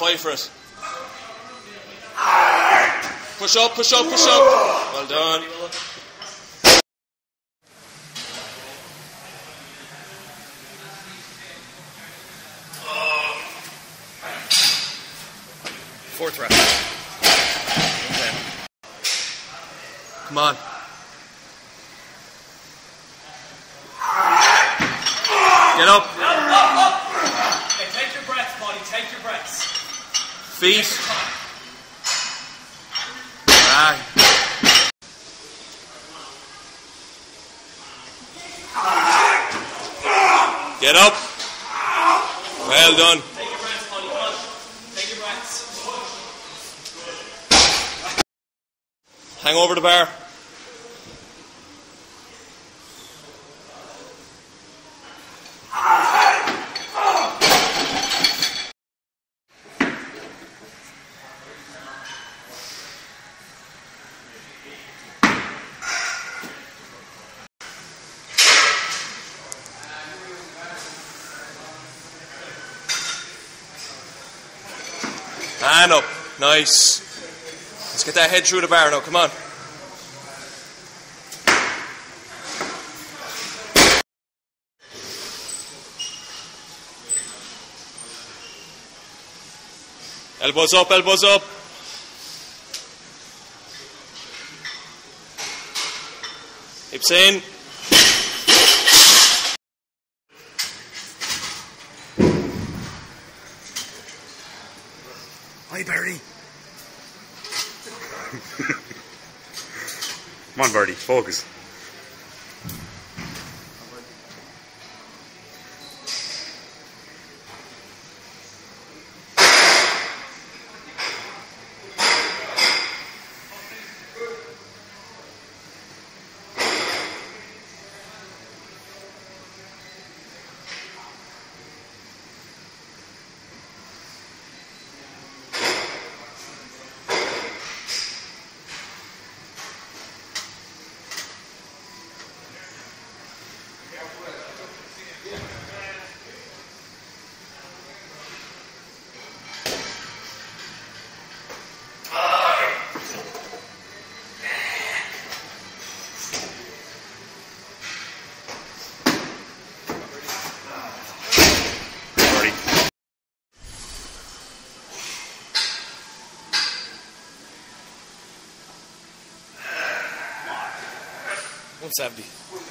fight for it. Push up, push up, push up. Well done. Fourth rep. Okay. Come on. Get up. Okay, take your breaths, buddy. Take your breaths. Feet. Back. Get up. Well done. Take your breaths, buddy. Come on. Take your breaths. Hang over the bar. And up. Nice. Let's get that head through the bar now. Come on. Elbows up, elbows up. Hips in. Hi, Barry. Come on, Barry, focus. $170.